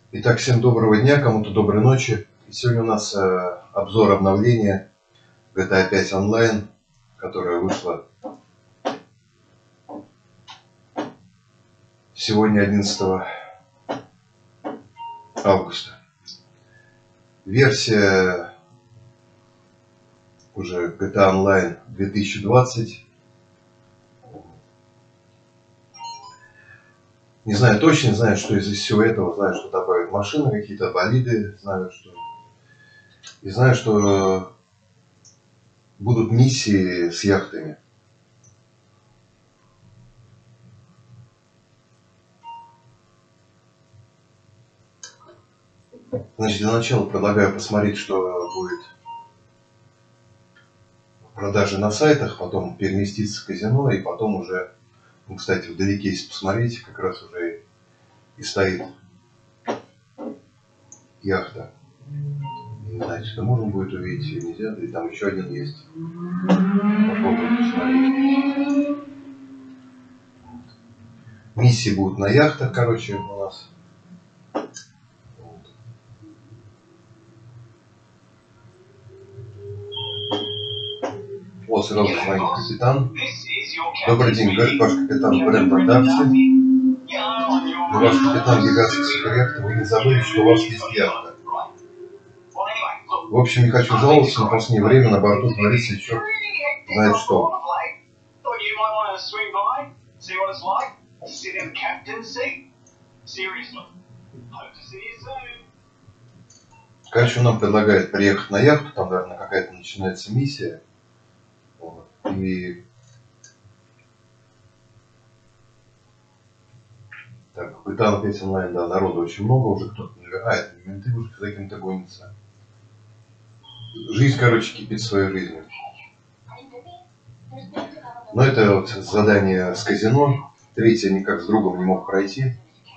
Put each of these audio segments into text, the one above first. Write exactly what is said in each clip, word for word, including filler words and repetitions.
Итак, всем доброго дня, кому-то доброй ночи. И сегодня у нас э, обзор обновления джи ти эй пять онлайн, которая вышла сегодня, одиннадцатого августа. Версия уже джи ти эй онлайн две тысячи двадцать. Не знаю точно, знаю, что из всего этого, знаю, что добавят машины, какие-то болиды, знаю, что... И знаю, что будут миссии с яхтами. Значит, для начала предлагаю посмотреть, что будет в продаже на сайтах, потом переместиться в казино, и потом уже, ну, кстати, вдалеке, если посмотреть, как раз уже и стоит яхта. Не знаю, что можно будет увидеть или нельзя, и там еще один есть. Попробуем посмотреть. Миссии будут на яхтах, короче, у нас. Вот сразу звонит капитан. Добрый день, говорит ваш капитан Бренда Дарси. Но ваш капитан гигантских суперяхты, вы не забыли, что у вас есть яхта. В общем, не хочу жаловаться, но в последнее время на борту творится еще знает что. Короче, он нам предлагает приехать на яхту, там, наверное, какая-то начинается миссия. Вот. И... Так, джи ти эй пять онлайн, да, народу очень много, уже кто-то набирает, менты уже за кем-то гонятся. Жизнь, короче, кипит своей жизнью. Но это вот задание с казино. Третье никак с другом не мог пройти.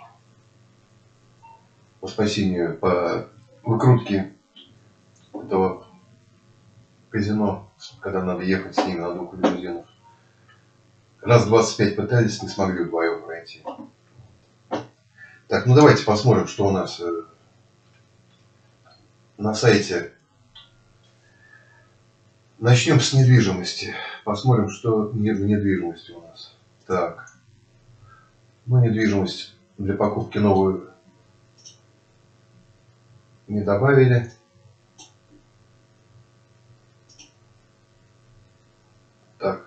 По спасению, по выкрутке этого казино, когда надо ехать с ними на двух лимузинах. Раз двадцать пять пытались, не смогли вдвоем пройти. Так, ну давайте посмотрим, что у нас на сайте. Начнем с недвижимости. Посмотрим, что в недвижимости у нас. Так. Ну, недвижимость для покупки новую не добавили. Так.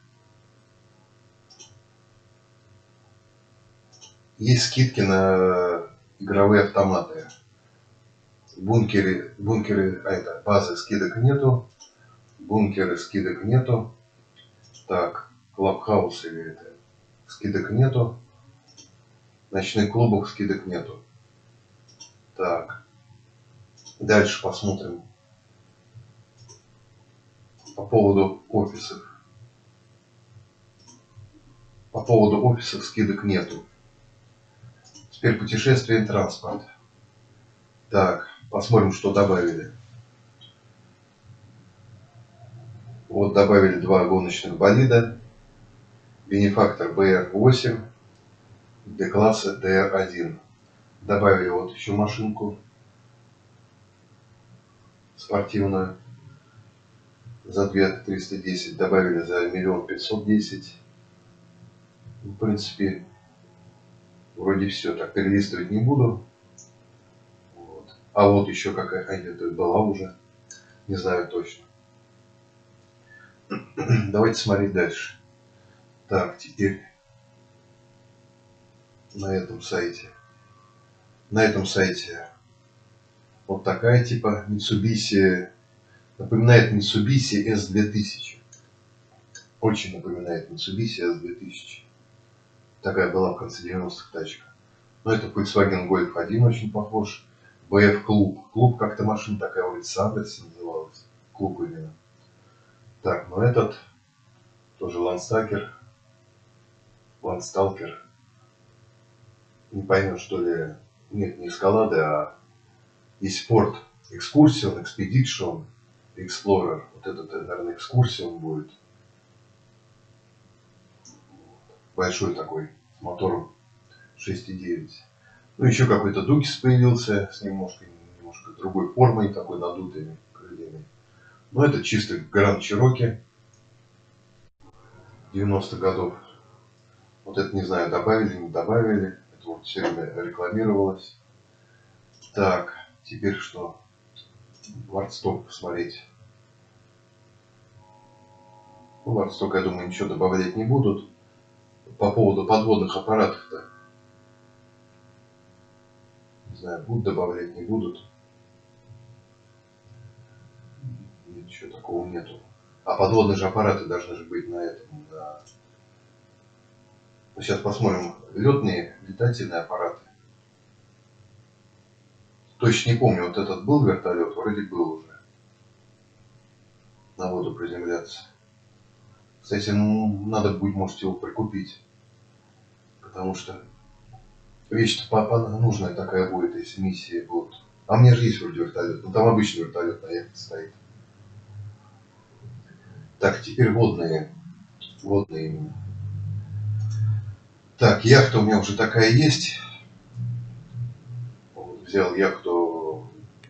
Есть скидки на игровые автоматы. Бункеры, бункеры, а это, базы скидок нету. Бункеры скидок нету. Так, клабхаус или это, скидок нету. Ночных клубов скидок нету. Так. Дальше посмотрим. По поводу офисов. По поводу офисов скидок нету. Теперь путешествие и транспорт. Так, посмотрим, что добавили. Вот добавили два гоночных болида. Бенефактор бэ эр восемь. Для класса дэ эр один. Добавили вот еще машинку. Спортивную. За две триста десять. Добавили за миллион пятьсот десять. В принципе, вроде все. Так, перелистывать не буду. Вот. А вот еще какая-то была уже. Не знаю точно. Давайте смотреть дальше. Так, теперь на этом сайте. На этом сайте вот такая типа Mitsubishi. Напоминает Mitsubishi эс две тысячи. Очень напоминает Mitsubishi эс две тысячи. Такая была в конце девяностых тачка. Но это Volkswagen Golf один очень похож. бэ эф Клуб. Клуб как-то машина такая улица Андерсе называлась. Клуб именно. Так, ну этот тоже Ландсталкер. Ландсталкер. Не поймешь, что ли. Нет, не эскалады, а и спорт. Экскурсион, экспедишн, Explorer. Вот этот, наверное, экскурсион будет. Большой такой, с мотором шесть и девять. Ну, еще какой-то Дукис появился с немножко, немножко другой формой, такой надутыми крыльями. Но это чисто Гранд Чироки девяностых годов. Вот это, не знаю, добавили, не добавили. Это вот все время рекламировалось. Так, теперь что? Вардсток посмотреть. Ну, Вардсток, я думаю, ничего добавлять не будут. По поводу подводных аппаратов-то. Не знаю, будут добавлять, не будут. Ничего такого нету. А подводные же аппараты должны же быть на этом. На... Ну, сейчас посмотрим. Летные летательные аппараты. Точно не помню, вот этот был вертолет, вроде был уже. На воду приземляться. Кстати, ну, надо будет, может, его прикупить. Потому что вещь-то нужная такая будет, если миссии будут. А мне же есть вроде вертолет. Ну там обычный вертолет на яхте стоит. Так, теперь водные. Водные именно. Так, яхта у меня уже такая есть. Вот, взял яхту.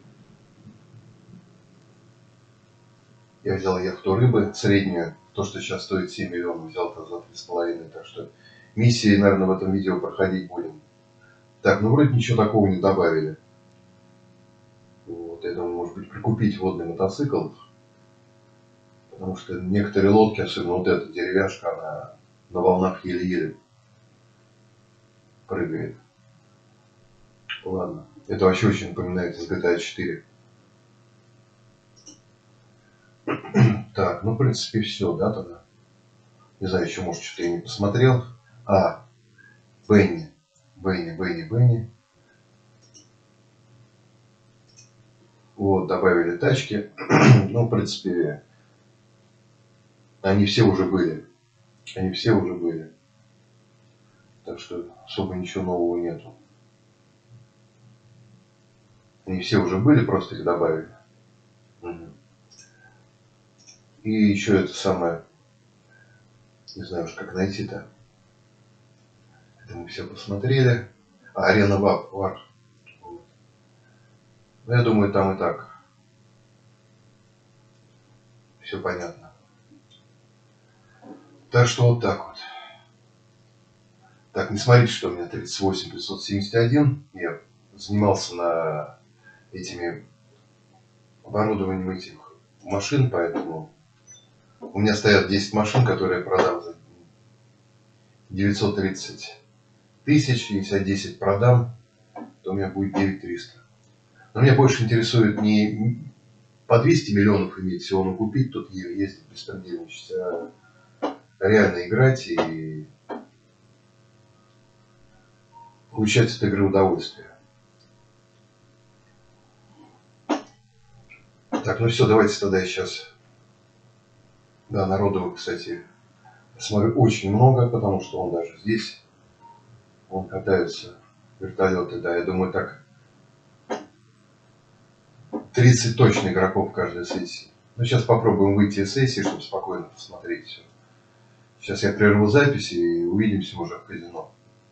Я взял яхту рыбы среднюю. То, что сейчас стоит семь миллионов, взял-то за три с половиной. Так что миссии, наверное, в этом видео проходить будем. Так, ну вроде ничего такого не добавили. Вот, я думаю, может быть, прикупить водный мотоцикл. Потому что некоторые лодки, особенно вот эта деревяшка, она на волнах еле-еле прыгает. Ладно. Это вообще очень напоминает из джи ти эй четыре. Так, ну в принципе все, да, тогда? Не знаю, еще может что-то я не посмотрел. А, Бенни. Бенни, Бенни, Бенни. Вот, добавили тачки. Ну, в принципе, они все уже были. Они все уже были. Так что особо ничего нового нету. Они все уже были, просто их добавили. Угу. И еще это самое, не знаю уж как найти-то. Это мы все посмотрели. А, Арена Вар. Вот. Ну, я думаю, там и так все понятно. Так что вот так вот. Так, не смотрите, что у меня тридцать восемь пятьсот семьдесят один. Я занимался на этими оборудованием этих машин, поэтому у меня стоят десять машин, которые я продам за девятьсот тридцать тысяч. Если я десять продам, то у меня будет девять тысяч триста. Но меня больше интересует не по двести миллионов иметь всего, но купить тут ездить беспредельничать, а реально играть и получать от игры удовольствие. Так, ну все, давайте тогда я сейчас... Да, народу, кстати, смотрю очень много, потому что он даже здесь, он катаются вертолеты, да, я думаю, так тридцать точно игроков в каждой сессии. Ну, сейчас попробуем выйти из сессии, чтобы спокойно посмотреть все. Сейчас я прерву запись и увидимся уже в казино.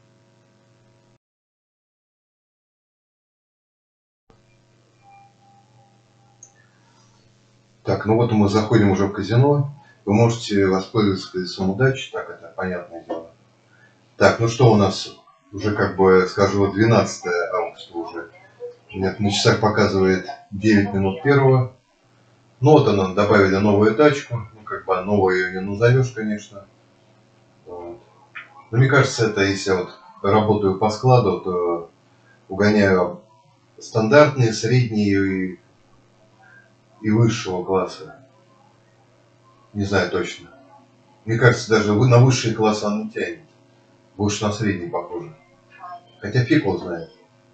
Так, ну вот мы заходим уже в казино. Вы можете воспользоваться колесом удачи, так это понятное дело. Так, ну что у нас уже, как бы скажу, двенадцатое августа уже. Нет, на часах показывает девять минут первого. Ну вот она, добавили новую тачку. Ну, как бы новую ее не назовешь, конечно. Вот. Но мне кажется, это если я вот работаю по складу, то угоняю стандартные, средние и, и высшего класса. Не знаю точно. Мне кажется, даже на высшие классы она не тянет. Больше на средний похоже. Хотя фиг его знает.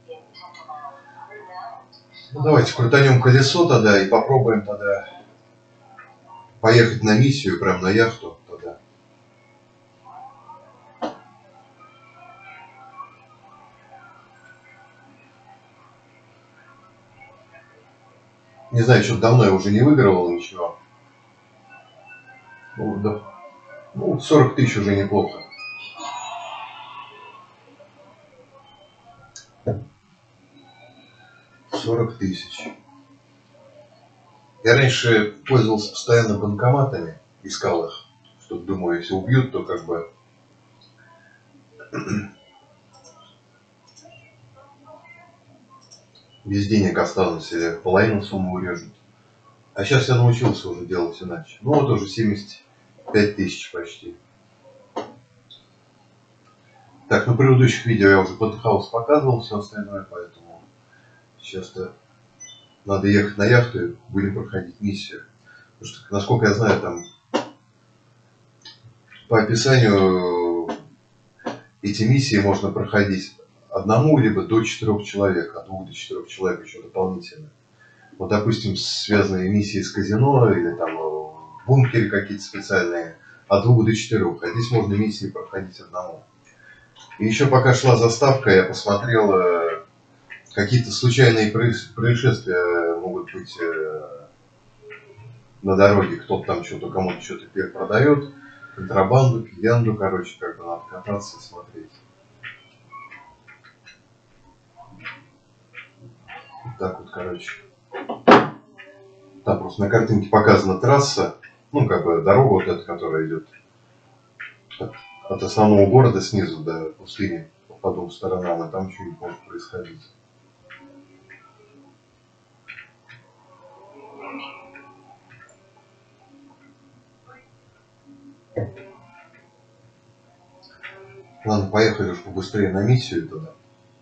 Ну, давайте крутанем колесо тогда и попробуем тогда поехать на миссию, прям на яхту тогда. Не знаю, что-то давно я уже не выигрывал ничего. Ну, да. Ну, сорок тысяч уже неплохо. сорок тысяч. Я раньше пользовался постоянно банкоматами, искал их, что думаю, если убьют, то как бы без денег останусь или половину суммы урежут. А сейчас я научился уже делать иначе. Ну вот уже семьдесят пять тысяч почти. Так, на предыдущих видео я уже Пентхаус показывал, все остальное, поэтому сейчас-то надо ехать на яхту и будем проходить миссию. Потому что, насколько я знаю, там по описанию эти миссии можно проходить одному, либо до четырех человек, от двух до четырех человек еще дополнительно. Вот, допустим, связанные миссии с казино или там в бункере какие-то специальные, от двух до четырех. А здесь можно миссии проходить одному. И еще пока шла заставка, я посмотрел, какие-то случайные происшествия могут быть на дороге. Кто-то там что-то кому-то что-то перепродает, контрабанду, пьянду, короче, как бы надо кататься и смотреть. Вот так вот, короче. Там просто на картинке показана трасса, ну, как бы дорога вот эта, которая идет от, от основного города снизу до пустыни по двум сторонам, и там что-нибудь может происходить. Ладно, поехали уж побыстрее на миссию туда.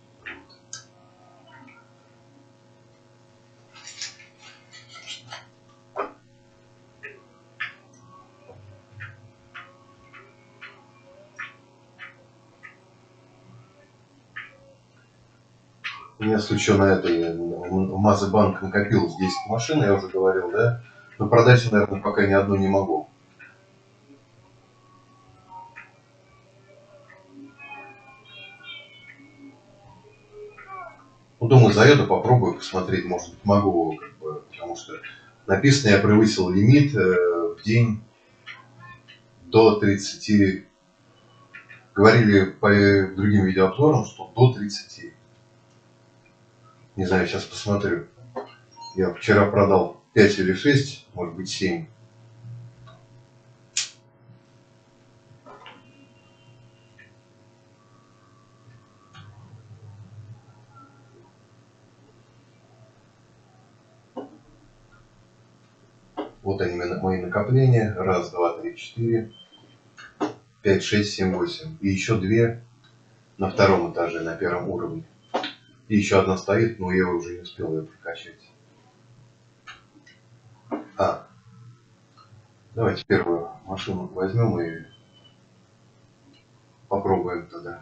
У меня случайно на этой, в Мазебанк накопилось десять машин, я уже говорил, да? Но продать я, наверное, пока ни одну не могу. Ну, думаю, заеду, попробую посмотреть, может быть, могу, как бы, потому что написано, я превысил лимит э, в день до тридцати. Говорили по другим видеообзорам, что до тридцати. Не знаю, сейчас посмотрю. Я вчера продал пять или шесть, может быть семь. Вот они, мои накопления. Раз, два, три, четыре, пять, шесть, семь, восемь. И еще две на втором этаже, на первом уровне. И еще одна стоит, но я уже не успел ее прокачать. А, давайте первую машину возьмем и попробуем тогда.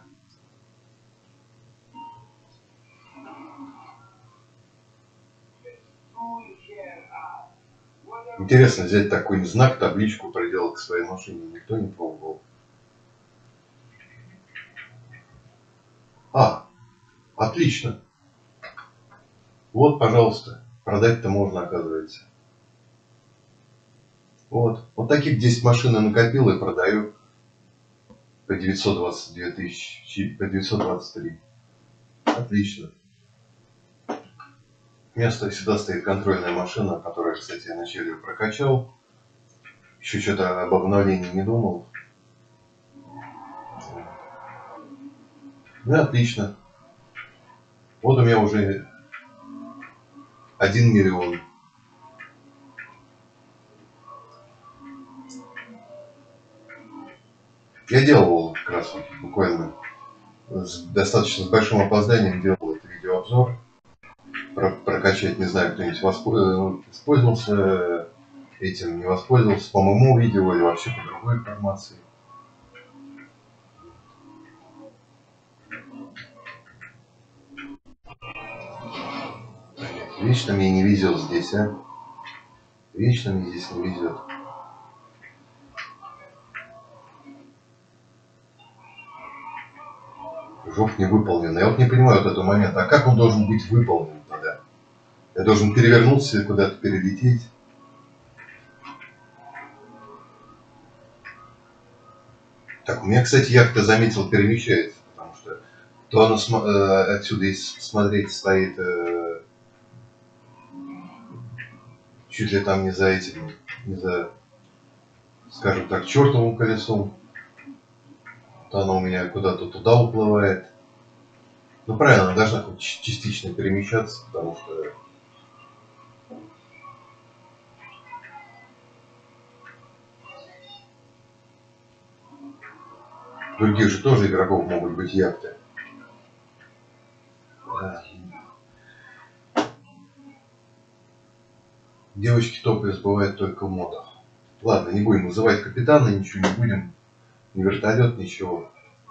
Интересно взять такой знак, табличку проделать к своей машине. Никто не пробовал. А, отлично. Вот, пожалуйста. Продать-то можно, оказывается. Вот. Вот таких десять машин я накопил и продаю по девятьсот двадцать две тысячи, по девятьсот двадцать три. Отлично. У меня всегда стоит контрольная машина, которая, кстати, я вначале прокачал. Еще что-то об обновлении не думал. Ну, отлично. Вот у меня уже один миллион. Я делал как раз вот, буквально с достаточно с большим опозданием делал этот видеообзор. Про прокачать, не знаю, кто-нибудь воспользовался этим, не воспользовался по моему видео или вообще по другой информации. Вечно мне не везет здесь, а? Вечно мне здесь не везет. Жук не выполнен. Я вот не понимаю вот этот момент. А как он должен быть выполнен тогда? Я должен перевернуться и куда-то перелететь. Так, у меня, кстати, яхта, заметил, перемещается. Потому что то оно см э, отсюда, если смотреть, стоит э, чуть ли там не за этим, не за, скажем так, чертовым колесом, то она у меня куда-то туда уплывает. Ну правильно, она должна хоть частично перемещаться, потому что у других же тоже игроков могут быть яхты. Да. Девочки топлес бывает только в модах. Ладно, не будем вызывать капитана, ничего не будем. Ни вертолет, ничего.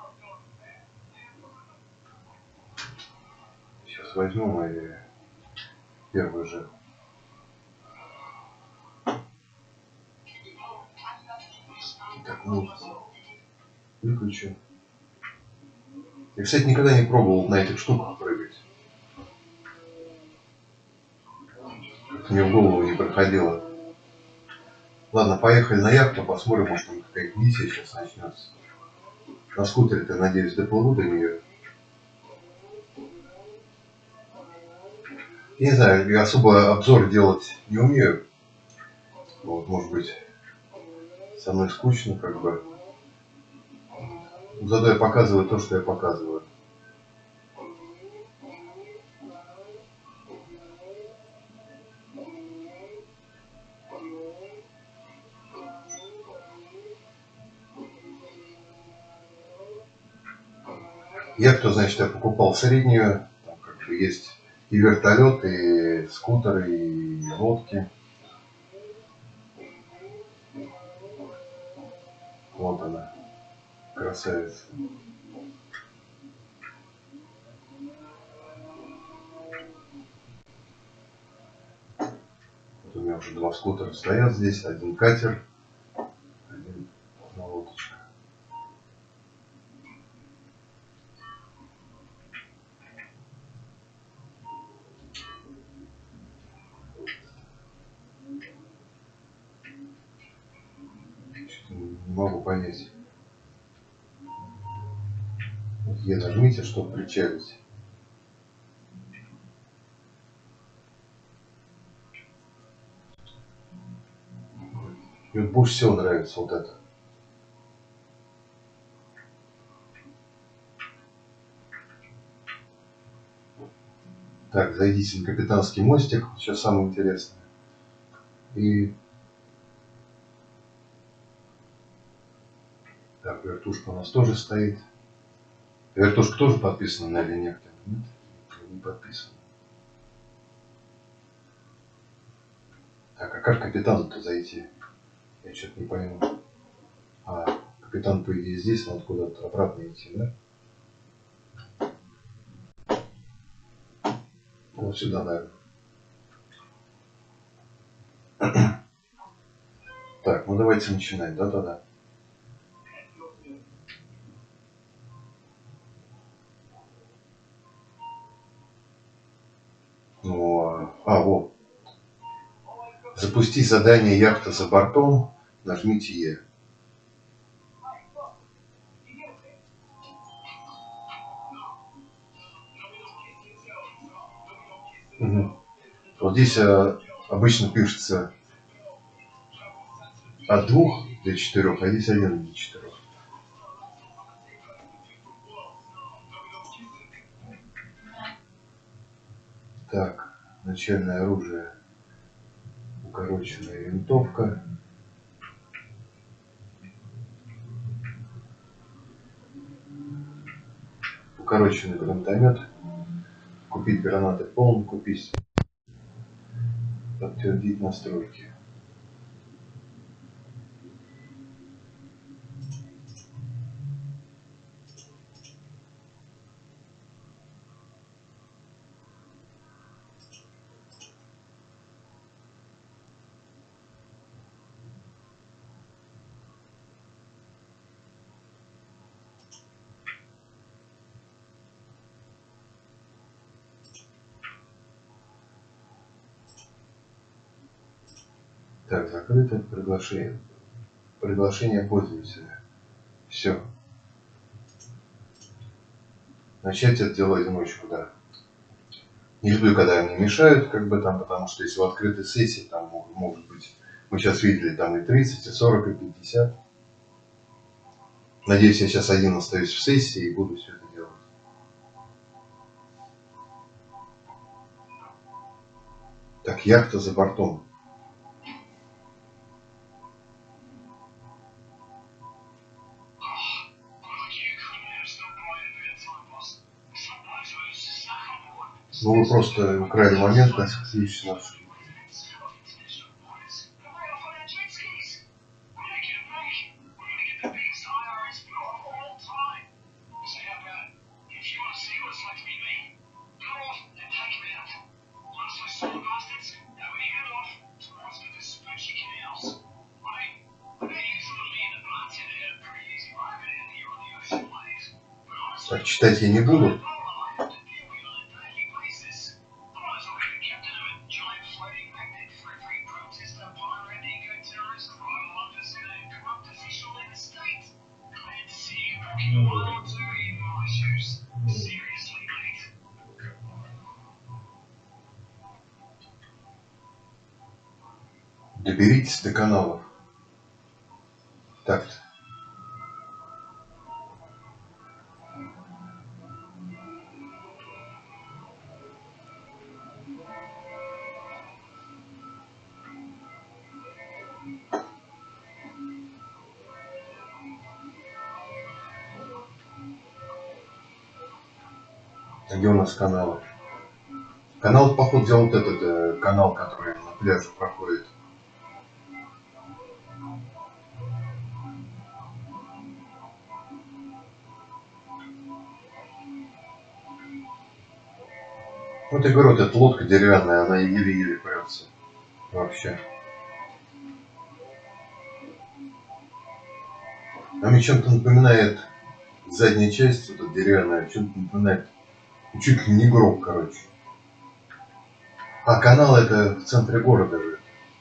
Сейчас возьмем и первый же. Так, ну, выключу. Я, кстати, никогда не пробовал на этих штуках прыгать. Мне в голову не проходило. Ладно, поехали на яхту, посмотрим, может там какая-то миссия сейчас начнется. На скутере-то, надеюсь, доплыву до нее. Я не знаю, я особо обзор делать не умею. Вот, может быть, со мной скучно, как бы. Зато я показываю то, что я показываю. Яхту, значит, я покупал среднюю. Там как бы есть и вертолет, и скутер, и лодки. Вот она, красавица. Вот у меня уже два скутера стоят здесь, один катер, один одна лодочка. Не могу понять. Вот Е нажмите, чтобы причалить. И вот больше всего нравится вот это. Так, зайдите на капитанский мостик, сейчас самое интересное. И так, вертушка у нас тоже стоит. Вертушка тоже подписана на Ленекте? Нет, не подписана. Так, а как капитану-то зайти? Я что-то не пойму. А, капитан, по идее, здесь, надо куда-то обратно идти, да? Вот сюда, наверное. Так, ну давайте начинать, да-да-да. Ну, а, вот. Запусти задание яхта за бортом, нажмите Е. Угу. Вот здесь а, обычно пишется от двух до четырех, а здесь один до четырех. Так, начальное оружие, укороченная винтовка. Укороченный гранатомет. Купить гранаты полный, купить. Подтвердить настройки. Так, закрыто. Приглашение. Приглашение пользователя. Все. Начать это дело одиночку, да. Не люблю, когда мне мешают, как бы там, потому что если в открытой сессии, там может быть, мы сейчас видели там и тридцать, и сорок, и пятьдесят. Надеюсь, я сейчас один остаюсь в сессии и буду все это делать. Так, яхта за бортом. Ну вы просто украли момент, на ключ наш. Так, читать я не буду. Доберитесь до каналов. Так-то. А где у нас каналы? Канал, походу, делал вот этот э, канал, который на пляже проходит. Вот я говорю, вот эта лодка деревянная, она еле-еле прется. Вообще. А мне чем-то напоминает задняя часть, вот эта деревянная, чем-то напоминает чуть ли не гроб, короче. А канал это в центре города же.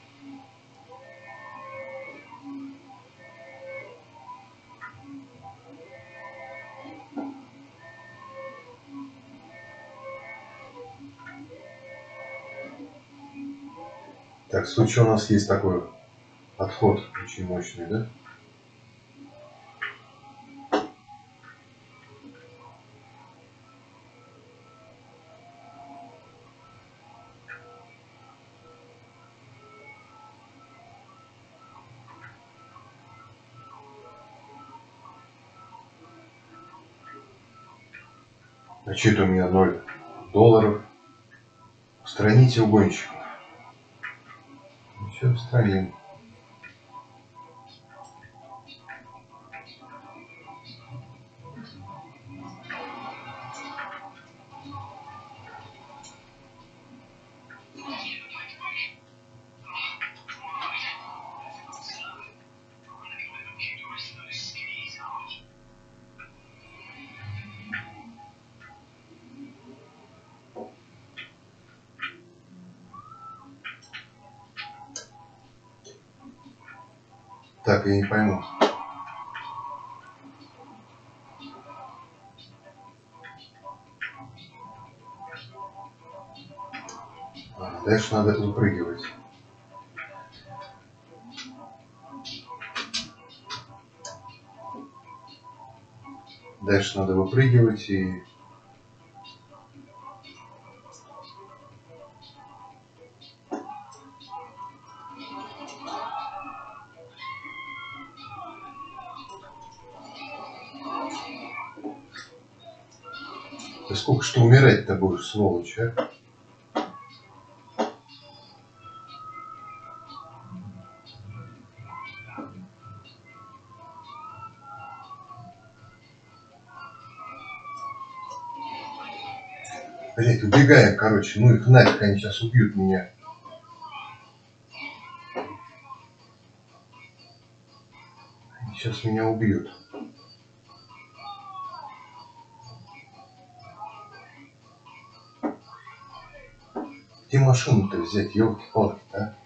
Так, в случае у нас есть такой отход очень мощный, да? А что это у меня ноль долларов? Устраните угонщиков. Ну что, устраним. Так, я не пойму. А, дальше надо выпрыгивать. Дальше надо выпрыгивать и... Ты сколько что умирать-то будешь, сволочь, а? Блять, убегаем, короче. Ну их нафиг, они сейчас убьют меня. Они сейчас меня убьют. Где машину-то взять, елки-палки, да?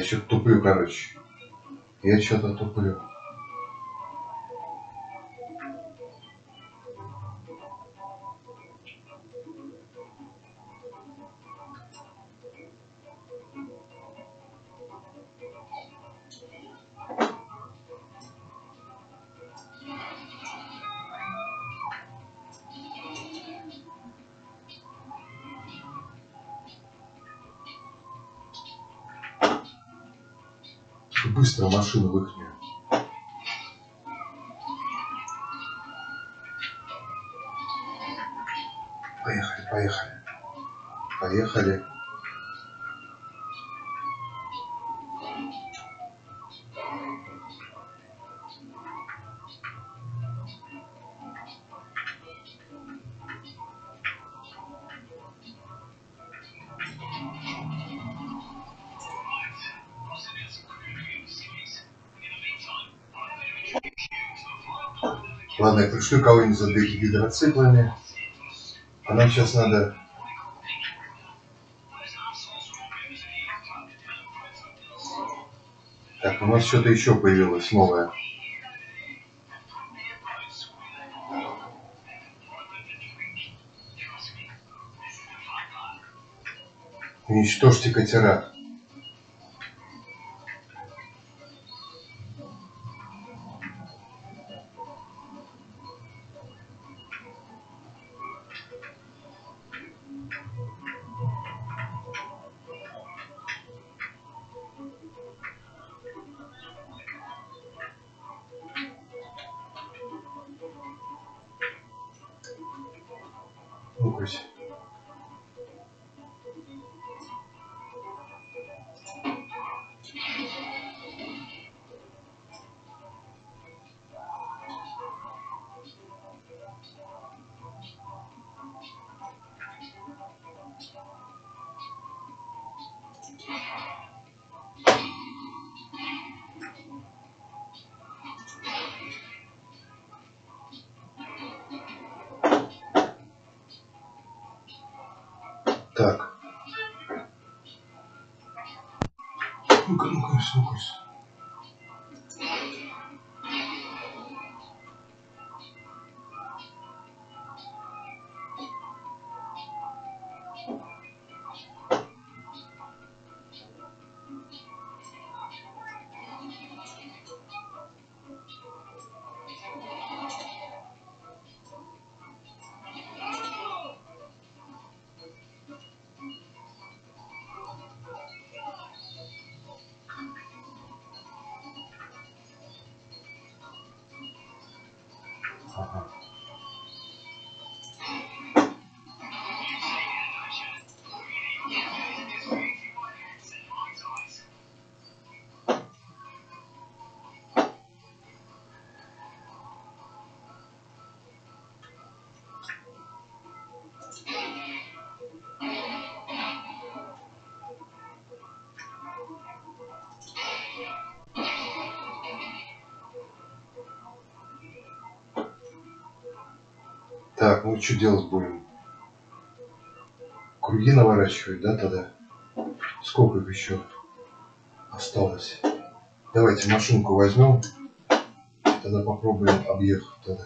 я что-то туплю, короче. Я что-то туплю. Быстро машину выхню. Поехали, поехали. Поехали. Ладно, я пришлю кого-нибудь за гидроциклами. А нам сейчас надо... Так, у нас что-то еще появилось новое. Уничтожьте катера. Ну-ка. Так. Ну-ка, ну-ка, ну-ка. Ага. Так, ну что делать будем? Круги наворачивать, да, тогда? Сколько их еще осталось? Давайте машинку возьмем. Тогда попробуем объехать тогда.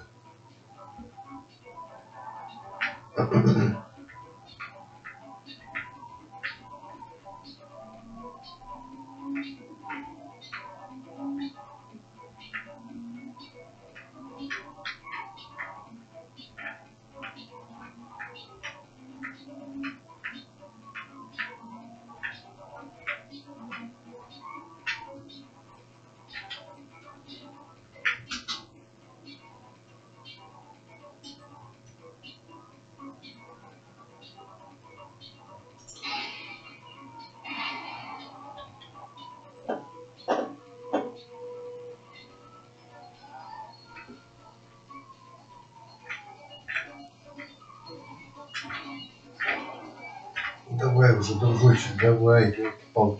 Давай уже, дружочек, давай, елки-палки.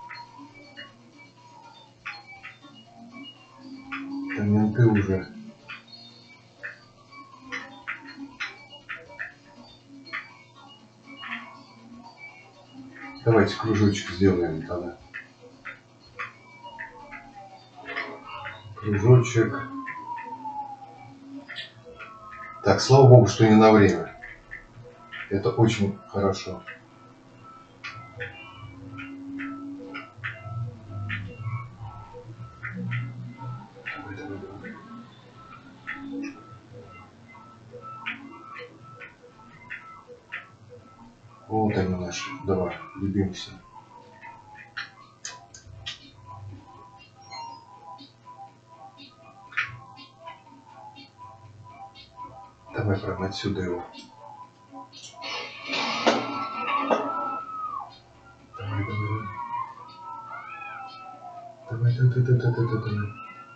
Да менты уже. Давайте кружочек сделаем тогда. Кружочек. Так, слава богу, что не на время. Это очень хорошо. Вот они наши два любимца. Давай прямо отсюда его. Давай, давай. Давай, давай, давай, давай, давай, давай.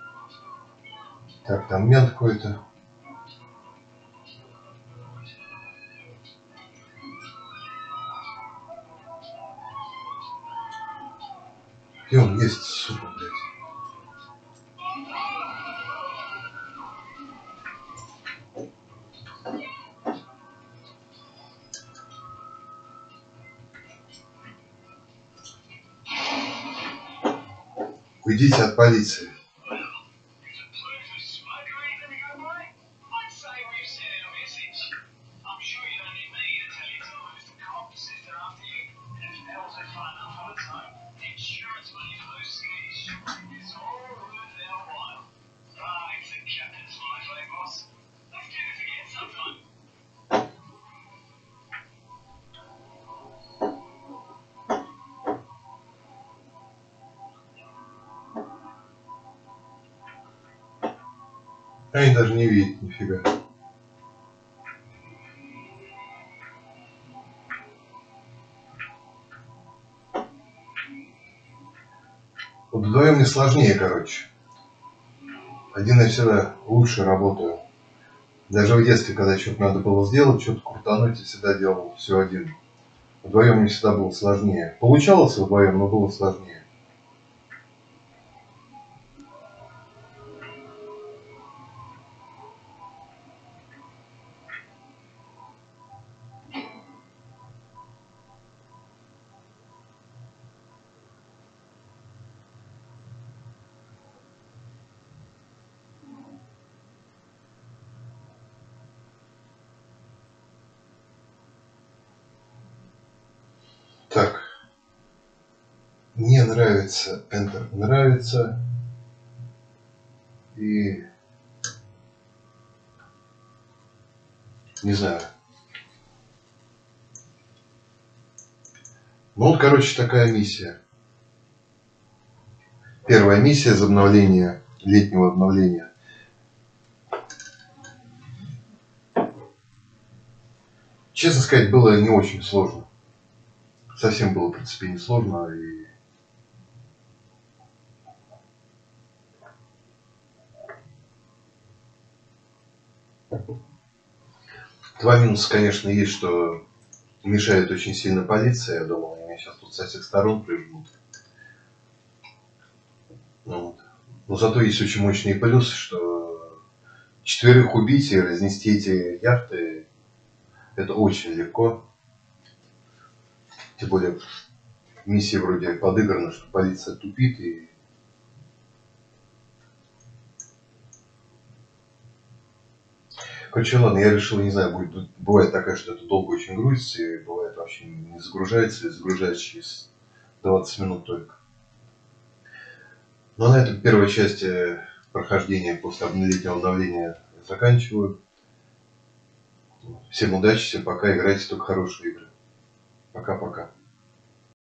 Так, там мент какой-то. И он есть, сука, блядь. Уйдите от полиции. Они даже не видят нифига. Вот вдвоем не сложнее, короче. Один я всегда лучше работаю. Даже в детстве, когда что-то надо было сделать, что-то крутануть, я всегда делал все один. Вдвоем мне всегда было сложнее. Получалось вдвоем, но было сложнее. Так. Мне нравится Enter. Нравится. И... Не знаю. Ну вот, короче, такая миссия. Первая миссия из обновления, летнего обновления. Честно сказать, было не очень сложно. Совсем было, в принципе, не сложно. И... Два минуса, конечно, есть, что мешает очень сильно полиция. Я думал, они меня сейчас тут со всех сторон прижмут. Вот. Но зато есть очень мощные плюсы, что четверых убить и разнести эти яхты — это очень легко. Тем более миссия вроде подыграна, что полиция тупит и... Короче, ладно, я решил, не знаю, будет, бывает такая, что это долго очень грузится, и бывает вообще не загружается, или загружается через двадцать минут только. Ну, а на этом первая часть прохождения после летнего обновления заканчиваю. Всем удачи, всем пока, играйте только хорошие игры. Пока-пока.